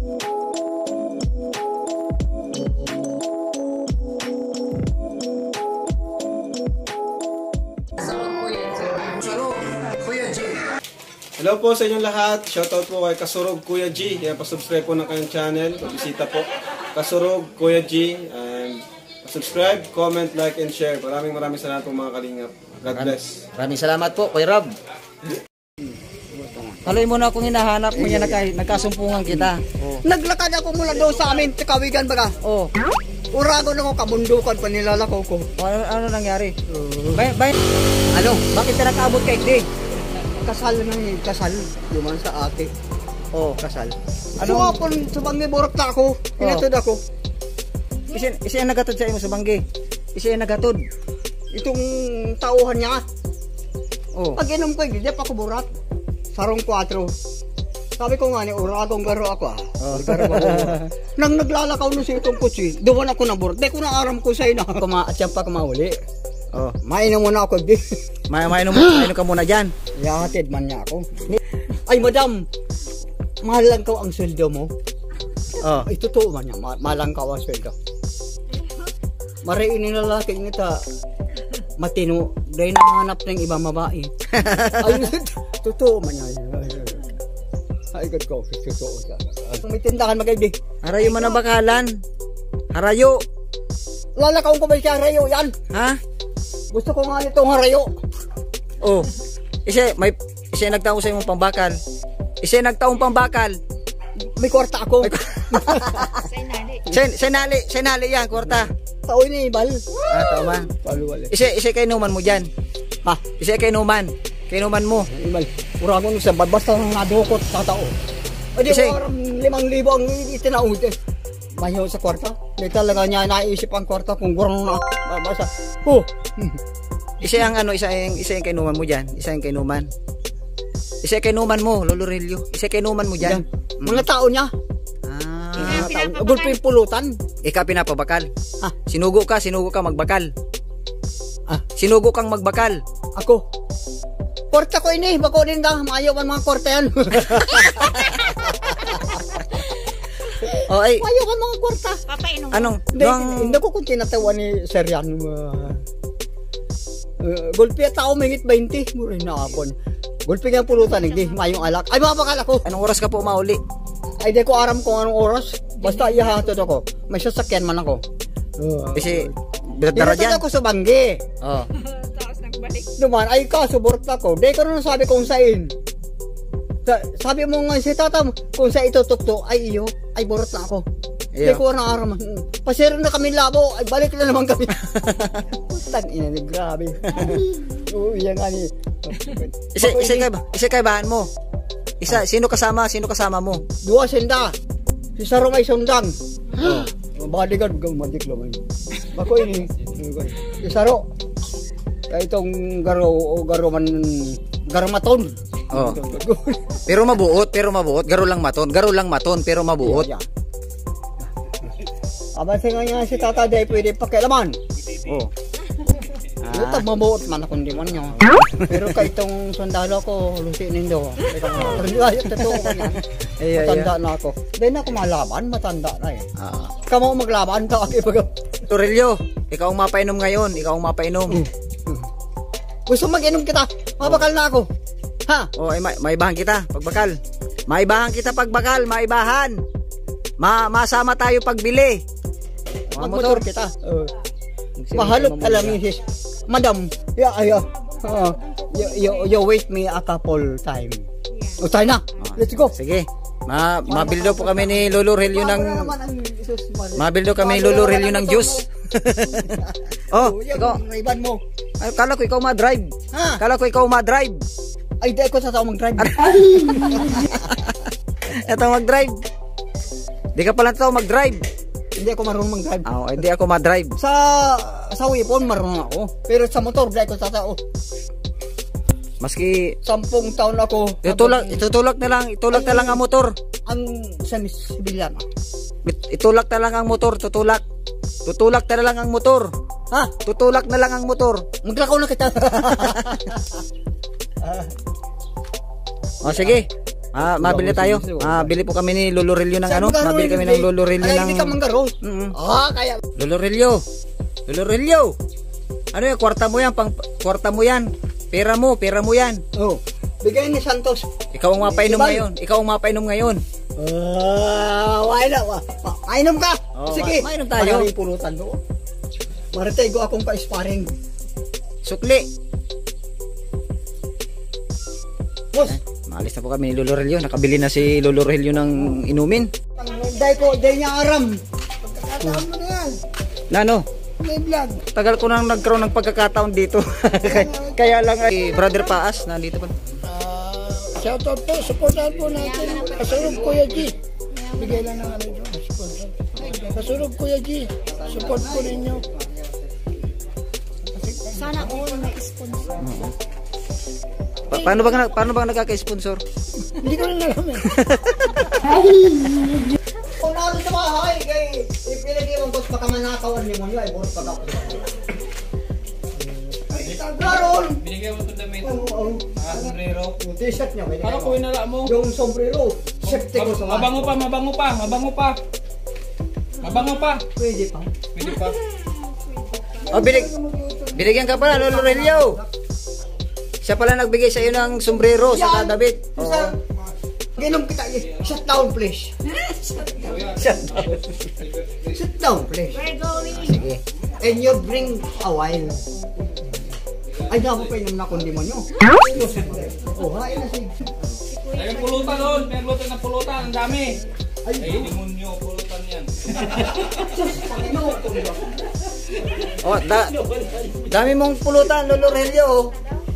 Hello po sa inyong lahat. Shoutout po kay Kasurog Kuya G. Yan, pa-subscribe po ng kanyang channel. Pag-bisita po. Kasurog Kuya G. And subscribe, comment, like, and share. Maraming salamat po mga kalingap. God bless. Maraming salamat po, Kuya Rob. Haloy mo na akong hinahanap mo niya, nagkasumpungan kita. Oh. Naglakad ako mula doon sa amin, kawigan baga. Oh. Uragon ako, kabundukan, panilalakaw ko. Ano nangyari? Ano? Bakit ka nakaabot kay Igdi? Kasal kasal. Duman sa ate. Oh. Kasal. Ano? So, subang borok na ako. Hinatod ako. Isa yung nagatod sa imo, subanggi. Isa yung nagatod. Itong tauhan niya. Oh. Pag inom ko, hindi pa ako burat. Sarong 4. Sabi ko nga ni, uragong garo ako Oh. Garo ako. Nang naglalakaw no sa itong kutsi, doon ako na burat. Di ko na aram ko sa'yo na. At siya pa kumauli. Oh. Mainom muna ako, di. Mainom ka muna dyan. Yahatid man niya ako. Ay, madam, mahal lang ka ang sweldo mo. Oh. Ay, totoo man niya, mahal lang ka ang sweldo. Mariin na lalaki nita, matino, dahil nahanap ng ibang babae. Ay, totoo man niya. Ay, God ko, totoo siya. May tindahan magaydi. Harayo man ang bakalan. Harayo. Lalakaw ko ba siya harayo yan? Ha? Gusto ko nga nitong harayo. Oh. Isa nagtaong sa imong pambakal. Isa nagtaong pambakal. May kwarta ako. Senali yan, kwarta. Tao ni Ibal. Tao man. Paluwal. Isa kay numan mo dyan. Ha? Isa kay numan. Kay numan mo. Ibal. Uragon sa basta nadukot sa tao. Ay, di ko 5,000 ang itinaud eh. Mahiyaw sa kwarta. Di talaga niya naisip ang kwarta kung gurang na basa. Isa yung kainuman mo dyan. Isa yung kainuman. Isa yung kainuman mo, Lolo Relio. Isa yung kainuman mo dyan. Mga tao niya. Gulping pulutan. Ika pinapabakal. Ha? Sinugo ka magbakal. Sinugo kang magbakal. Ako. Kwarta ko ini, bako din da. Maayaw ang mga kwarta yan. Maayaw ang mga kwarta. Papainom. Anong? Hindi ko kung tinatawan ni Sir Yan. Gulpi at tao mingit 20. Muray na apon. Gulpi nga pulutan, hindi. Mayong alak. Ay, mapakal ako. Anong oras ka po mauli? Ay, di ko aram kung anong oras. Basta ihahatod ako. May sasakyan man ako. Kasi, dara dyan. Hinatod ako sa banggi. Oh. Tapos nagbalik. Duman, ay kasubort ako. Di ko na sabi kung sain. Sabi mo nga si tatam, kung sa itutukto, ay iyo, ay burot na ako. Di ko na aram. Pasero na kami labo, ay balik na naman kami. Putan, ina, grabe. Yan nga ni. Isa kay bahan mo. Sino kasama mo? 2 senda. Si Saro may sundang. Bodyguard gumadik lang. Bako ini. Si Saro. Kaya itong garomaton. Oh. Pero mabuot. Garo lang maton, pero mabuot. Aba nga niya si Tata Day pwede pakialaman. Oh. Ito mabuot man ako hindi man niya. Pero kay itong sundalo ko, lusi nindo. Totoo ko yan. Matanda na ako. Hindi na ako malaban, matanda na eh. Kamo maglaban ka. Torelio, ikaw ang mapainom ngayon. Gusto mag-inom kita. Mabakal na ako. Ha? Oh, ay maibahan kita pagbakal. Maibahan. Masama tayo pagbili. Magmotor kita. Mahalot ka lang misis. Madam, you wait me a couple time. O tayo na. Let's go. Sige. Mabildo po kami ni Lolo Relio ng juice. Oh, ikaw. Iban mo. Ay, kala ko ikaw ma-drive. Ay, di ko sa tao mag-drive. Ito mag-drive. Di ka pala tao mag-drive. Hindi ako marunong mag-drive. Hindi ako ma-drive. Sa wipon marunong ako. Pero sa motor, di ako sa tao. Maski 10 taon ako. Itulak na lang ang motor. Ang sa sibilyan. Itulak na lang ang motor, tutulak na lang ang motor. Ha? Tutulak na lang ang motor. Maglakaw na kita. Sige. Mabili tayo. Bili po kami ni Lolo Relio ng ano? Mabili kami ng Lolo Relio ng... Hindi ka manggaro. Kaya... Lolo Relio. Lolo Relio. Ano yan? Kwarta mo yan. Kwarta mo yan. Pera mo yan. Oh. Bigay ni Santos. Ikaw ang mapainom ngayon. Ikaw ang mapainom ngayon. Mainom ka. Sige. Mainom tayo. Maraming pulutan doon. Maritay ko akong ka-sparring. Sukli. Boss. Maalis na po kami ni Lolo Relio. Nakabili na si Lolo Relio ng inumin. Day niya aram. Pagkakataon mo na yan. Nano? May vlog. Tagal ko nang nagkaroon ng pagkakataon dito. Kaya lang ay Brother Paas nandito pa. Shoutout po, supportahan po natin. Kasurog Kuya G. Bigay lang ng ano doon, sponsor. Kasurog Kuya G. Support po ninyo. Sana all may sponsor. Paano ba nagkaka-sponsor? Hindi ko rin alam eh. Kung naroon sa bahay, kay ipinagirong boss baka manakawan ni mo nyo ay buros pag ako. Naroon! Binigay mo ito damit. Oo. Sombrero. Yung t-shirt niya. Parang ko inala mo. Yung sombrero. Safety ko sa bahay. Mabango pa. Pwede pa. Pwede pa. Binigyan ka pala Lolo Relio. Siya pala nagbigay sa iyo ng sombrero sa David. Sir, ginom kita. Shut down please. Sit down please. We're going. Sige. And you bring a wine. Ay, dapat pa inom na kundi mo nyo. Hain na sige. May pulutan doon. May luto na pulutan. Ang dami. Ay, demonyo. Pulutan yan. Dami mong pulutan Lolo Relio.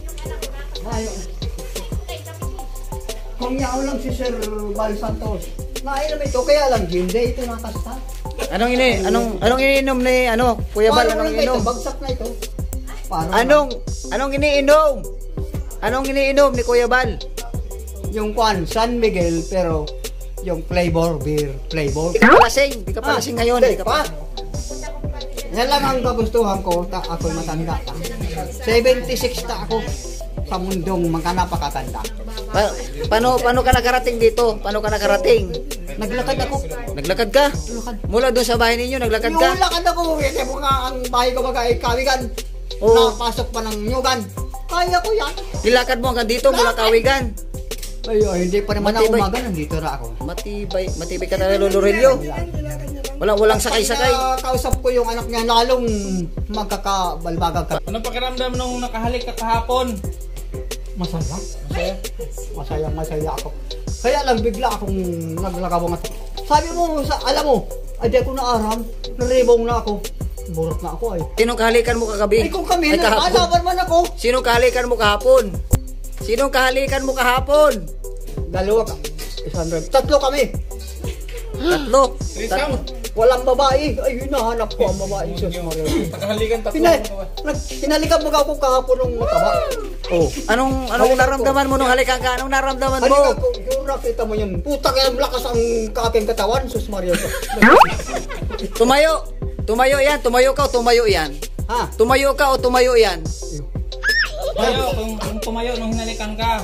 Kung yaw lang si Sir Val Santos. Nainom ito, kaya lang hindi ito nakasta. Anong iniinom ni Kuya Bal? Anong iniinom? Bagsak na ito. Anong iniinom? Anong iniinom ni Kuya Bal? Yung San Miguel, pero yung flavor, beer flavor. Di ka pa lasing ngayon. Di ka pa. Yan lang ang kagustuhan ko. Ako'y matanda. 76 ta ako sa mundong mga napakatanda. Paano ka nakarating dito? Paano ka nakarating? Naglakad ako. Naglakad ka? Mula doon sa bahay ninyo, naglakad ka? Yung lakad ako. Kasi mo nga ang bahay ko magkaikawigan. Oo. Napasok pa ng nyugan. Kaya ko yan. Nilakad mo hanggang dito mula Kawigan. Ay, hindi pa naman Matibay. umaga. Nandito na ako. Matibay ka na Lolo Relio. Walang sakay-sakay. Kausap ko yung anak niya, lalong magkakabalbagan ka. Anong pakiramdam nung nakahalik ka kahapon? Masaya. Masaya ako. Kaya lang bigla akong naglakabong at sabi mo, alam mo, ay di ako naaram, naribong na ako. Burot na ako ay. Sinong kahalikan mo kagabi? Ay kung kami, Ay, kahapon. nalaban man ako. Sinong kahalikan mo kahapon? Sinong kahalikan mo kahapon? Dalawa ka. Tatlo kami. Tatlo. Walang babae. Ay, hinahanap ko ang babae. Sus Mario. Nakahalikan tatlo. Hinalikan mo ako kahapon ng mataba. Oh. Anong naramdaman mo nung halikan ka? Anong naramdaman mo? Halika ko, yung nakita mo yun. Puta kaya lakas ang aking katawan. Sus Mario. Tumayo. Tumayo yan. Tumayo ka o tumayo yan? Ha? Tumayo ka o tumayo yan? Tumayo. Kung tumayo nung hinalikan ka.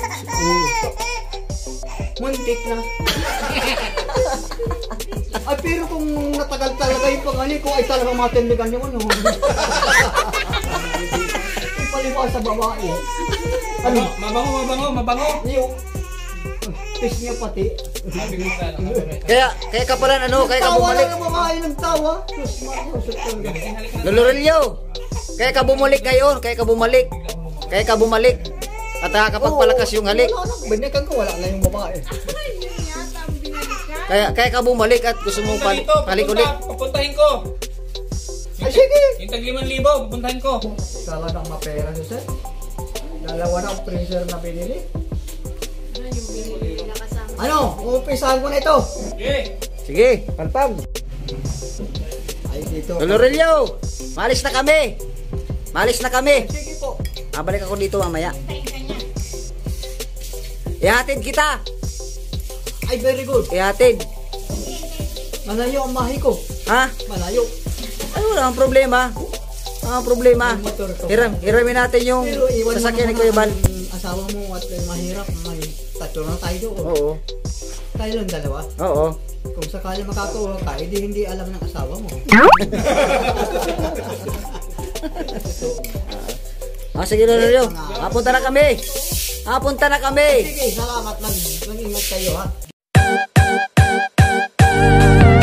Muntik na. Ay, pero kung natagal talaga yung pangani ko, ay talagang matindigan yung ano. Ipaliwas sa babae. Ano? Mabango. Yung fish niya pati. Kaya ka pala kaya ka bumalik. Tawa lang ang makain ng tawa. Lolo Relio. Kaya ka bumalik ngayon. Kaya ka bumalik. At nakakapagpalakas yung halik. Binikan ko, wala na yung babae. Kaya ka bumalik at gusto mong palik ulit. Pupuntahin ko. Ay, sige. Yung tag 5,000, pupuntahin ko. Talagang mapera siya, sir. Dalawa na ang freezer na binili. Ano? Umpisahan ko na ito. Sige, palpag. Ay, dito. Lolo Relio, malis na kami. Sige po. Balik ako dito mamaya. Ihatid kita. Ay, very good. Ihatid. Malayo ang mahi ko. Ha? Malayo. Ay, wala ang problema. Hiramin natin yung Pero iwan mo sasakyan ni naman Kuya Bal. ang asawa mo at mahirap. May tatlo na tayo doon. Oo. Tayo lang dalawa. Oo. Kung sakali makakauwi ka, hindi alam ng asawa mo. Sige, Lolo. Papunta na kami. Papunta na kami. Sige, salamat. Mag-ingat kayo ha.